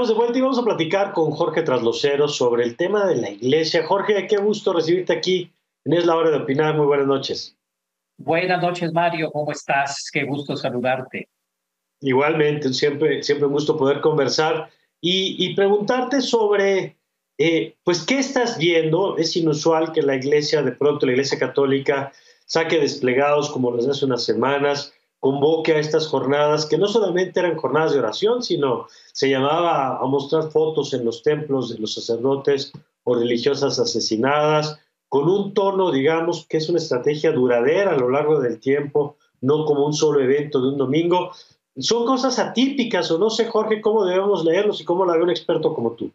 de vuelta y vamos a platicar con Jorge Trasloceros sobre el tema de la iglesia. Jorge, qué gusto recibirte aquí en Es la Hora de Opinar. Muy buenas noches. Buenas noches, Mario. ¿Cómo estás? Qué gusto saludarte. Igualmente, siempre un gusto poder conversar y preguntarte sobre, pues, ¿qué estás viendo? Es inusual que la iglesia, de pronto la iglesia católica, saque desplegados como desde hace unas semanas, convoque a estas jornadas, que no solamente eran jornadas de oración, sino se llamaba a mostrar fotos en los templos de los sacerdotes o religiosas asesinadas, con un tono, digamos, que es una estrategia duradera a lo largo del tiempo, no como un solo evento de un domingo. Son cosas atípicas, o no sé, Jorge, cómo debemos leerlos y cómo la ve un experto como tú.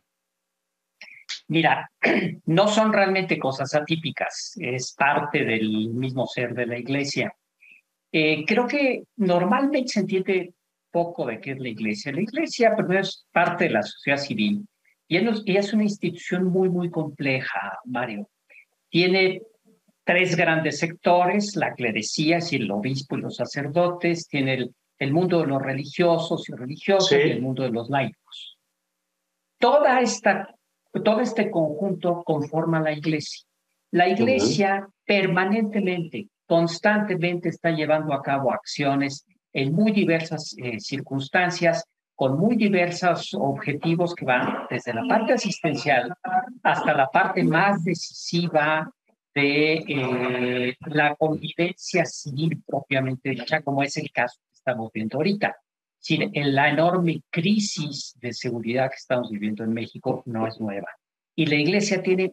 Mira, no son realmente cosas atípicas, es parte del mismo ser de la iglesia. Creo que normalmente se entiende poco de qué es la iglesia. La iglesia primero es parte de la sociedad civil y es una institución muy, muy compleja, Mario. Tiene tres grandes sectores: la clerecía, es decir, el obispo y los sacerdotes; tiene el mundo de los religiosos y religiosas y el Sí. mundo de los laicos. Toda esta, todo este conjunto conforma la iglesia. La Ujú. iglesia permanentemente, constantemente está llevando a cabo acciones en muy diversas circunstancias, con muy diversos objetivos que van desde la parte asistencial hasta la parte más decisiva de la convivencia civil propiamente dicha, como es el caso que estamos viendo ahorita. Sí, la enorme crisis de seguridad que estamos viviendo en México no es nueva. Y la iglesia tiene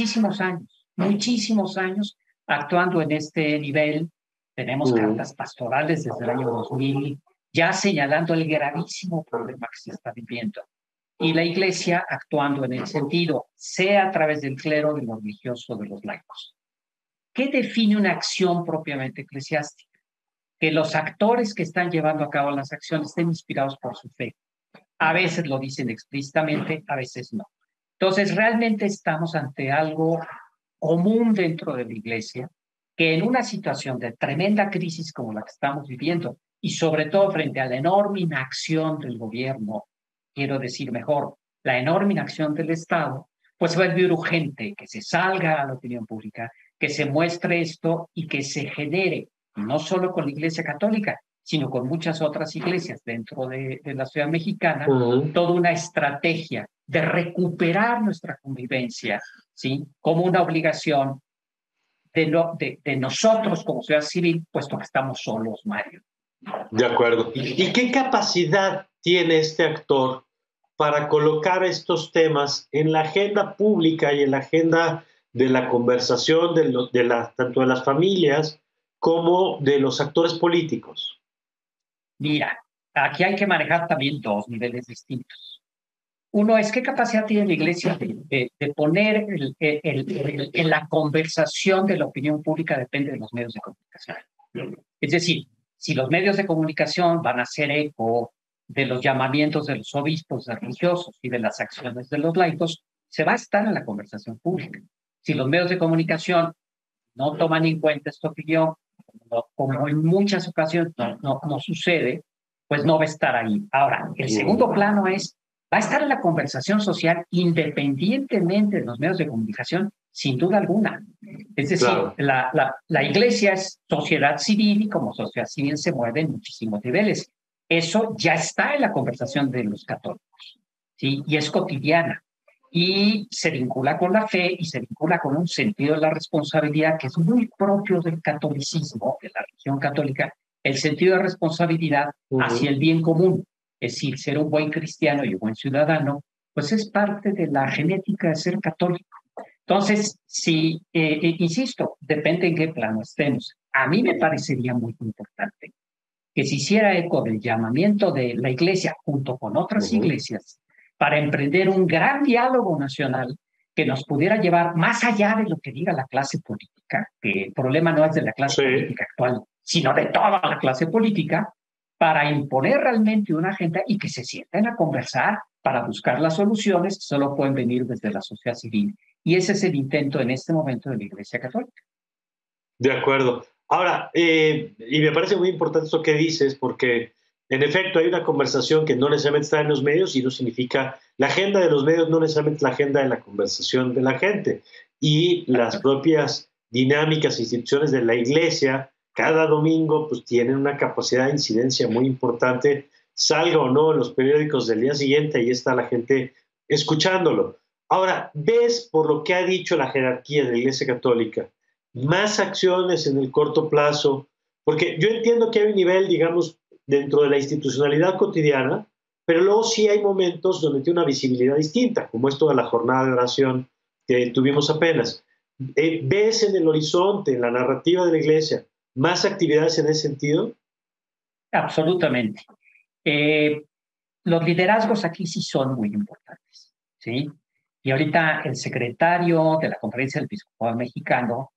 muchísimos años actuando en este nivel. Tenemos Ujú. cartas pastorales desde el año 2000 ya señalando el gravísimo problema que se está viviendo. Y la iglesia actuando en el sentido, sea a través del clero, de los religiosos, de los laicos. ¿Qué define una acción propiamente eclesiástica? Que los actores que están llevando a cabo las acciones estén inspirados por su fe. A veces lo dicen explícitamente, a veces no. Entonces, realmente estamos ante algo común dentro de la iglesia, que en una situación de tremenda crisis como la que estamos viviendo, y sobre todo frente a la enorme inacción del gobierno, quiero decir mejor, la enorme inacción del Estado, pues vuelve urgente que se salga a la opinión pública, que se muestre esto y que se genere, no solo con la Iglesia Católica, sino con muchas otras iglesias dentro de la ciudad mexicana, Ujú. toda una estrategia de recuperar nuestra convivencia, ¿sí? Como una obligación de nosotros como sociedad civil, puesto que estamos solos, Mario. De acuerdo. ¿Y qué capacidad tiene este actor para colocar estos temas en la agenda pública y en la agenda de la conversación tanto de las familias como de los actores políticos? Mira, aquí hay que manejar también dos niveles distintos. Uno es qué capacidad tiene la iglesia de poner en la conversación de la opinión pública, depende de los medios de comunicación. Es decir, si los medios de comunicación van a hacer eco de los llamamientos de los obispos, de religiosos y de las acciones de los laicos, se va a estar en la conversación pública. Si los medios de comunicación no toman en cuenta esta opinión, como en muchas ocasiones no sucede, pues no va a estar ahí. Ahora, el segundo plano es, va a estar en la conversación social independientemente de los medios de comunicación, sin duda alguna. Es decir, Claro. la iglesia es sociedad civil y como sociedad civil se mueve en muchísimos niveles. Eso ya está en la conversación de los católicos, ¿sí? Y es cotidiana y se vincula con la fe y se vincula con un sentido de la responsabilidad que es muy propio del catolicismo, de la religión católica, el sentido de responsabilidad hacia Ujú. el bien común, es decir, ser un buen cristiano y un buen ciudadano, pues es parte de la genética de ser católico. Entonces, si, insisto, depende en qué plano estemos. A mí me parecería muy importante que se hiciera eco del llamamiento de la iglesia junto con otras Ujú. iglesias para emprender un gran diálogo nacional que nos pudiera llevar más allá de lo que diga la clase política, que el problema no es de la clase Sí. política actual, sino de toda la clase política, para imponer realmente una agenda y que se sienten a conversar para buscar las soluciones que solo pueden venir desde la sociedad civil. Y ese es el intento en este momento de la Iglesia Católica. De acuerdo. Ahora, y me parece muy importante esto que dices, porque en efecto hay una conversación que no necesariamente está en los medios y no significa la agenda de los medios no necesariamente es la agenda de la conversación de la gente. Y las propias dinámicas e instituciones de la iglesia, cada domingo, pues tienen una capacidad de incidencia muy importante, salga o no en los periódicos del día siguiente, ahí está la gente escuchándolo. Ahora, ves por lo que ha dicho la jerarquía de la Iglesia Católica, más acciones en el corto plazo, porque yo entiendo que hay un nivel, digamos, dentro de la institucionalidad cotidiana, pero luego sí hay momentos donde tiene una visibilidad distinta, como esto de la jornada de oración que tuvimos apenas. ¿Ves en el horizonte, en la narrativa de la Iglesia, más actividades en ese sentido? Absolutamente. Los liderazgos aquí sí son muy importantes, ¿sí? Y ahorita el secretario de la Conferencia del Episcopado Mexicano,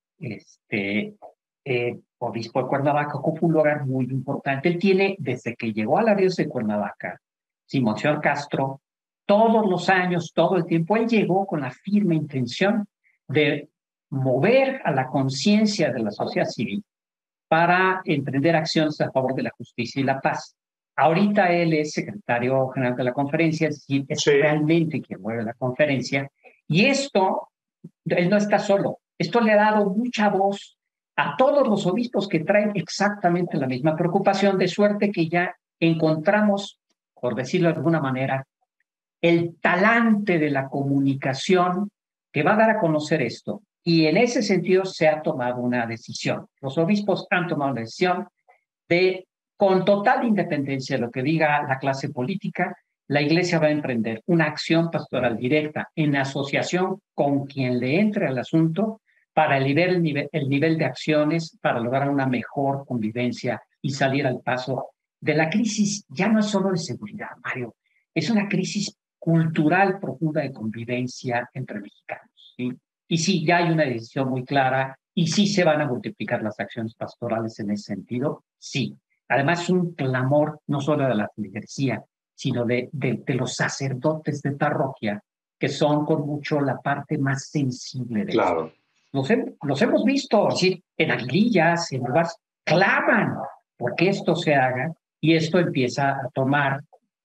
obispo de Cuernavaca, ocupa un lugar muy importante. Él tiene, desde que llegó a la diócesis de Cuernavaca, Monseñor Castro, todos los años, todo el tiempo, él llegó con la firme intención de mover a la conciencia de la sociedad civil para emprender acciones a favor de la justicia y la paz. Ahorita él es secretario general de la conferencia, es decir, es realmente quien mueve la conferencia. Y esto, él no está solo. Esto le ha dado mucha voz a todos los obispos que traen exactamente la misma preocupación, de suerte que ya encontramos, por decirlo de alguna manera, el talante de la comunicación que va a dar a conocer esto. Y en ese sentido se ha tomado una decisión. Los obispos han tomado la decisión de, con total independencia de lo que diga la clase política, la Iglesia va a emprender una acción pastoral directa en asociación con quien le entre al asunto para elevar el nivel de acciones para lograr una mejor convivencia y salir al paso de la crisis. Ya no es solo de seguridad, Mario, es una crisis cultural profunda de convivencia entre mexicanos, ¿sí? Y sí, ya hay una decisión muy clara y sí se van a multiplicar las acciones pastorales en ese sentido, sí. Además, es un clamor no solo de la feligresía, sino de los sacerdotes de parroquia, que son con mucho la parte más sensible de claro. Esto. Los hemos visto, ¿sí? En Aguilillas, en lugares, claman porque esto se haga y esto empieza a tomar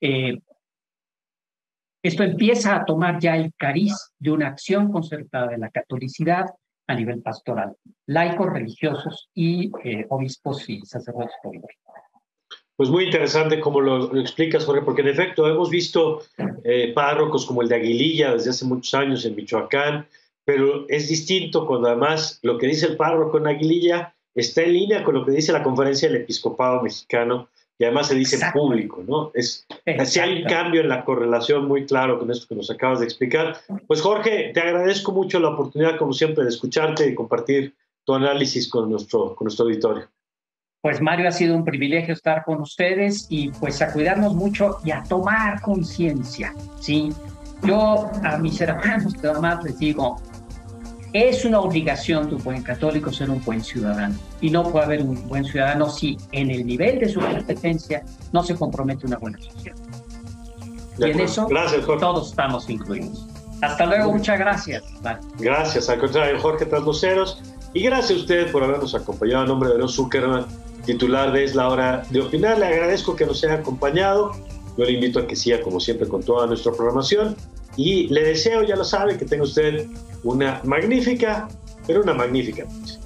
ya el cariz de una acción concertada de la catolicidad a nivel pastoral, laicos, religiosos y obispos y sacerdotes políticos. Pues muy interesante como lo explicas, Jorge, porque en efecto hemos visto párrocos como el de Aguililla desde hace muchos años en Michoacán, pero es distinto cuando además lo que dice el párroco en Aguililla está en línea con lo que dice la Conferencia del Episcopado Mexicano, y además se dice en público, ¿no? Si hay un cambio en la correlación muy claro con esto que nos acabas de explicar. Pues Jorge, te agradezco mucho la oportunidad, como siempre, de escucharte y compartir tu análisis con nuestro auditorio. Pues Mario, ha sido un privilegio estar con ustedes y pues a cuidarnos mucho y a tomar conciencia, ¿sí? Yo a mis hermanos nada más les digo, es una obligación de un buen católico ser un buen ciudadano. Y no puede haber un buen ciudadano si en el nivel de su competencia no se compromete una buena sociedad. Y en eso gracias, todos estamos incluidos. Hasta luego, muchas gracias. Bye. Gracias, al contrario, Jorge Trasloceros. Y gracias a usted por habernos acompañado. En nombre de León Zuckerman, titular de Es la Hora de Opinar, le agradezco que nos haya acompañado. Yo le invito a que siga, como siempre, con toda nuestra programación. Y le deseo, ya lo sabe, que tenga usted una magnífica noche.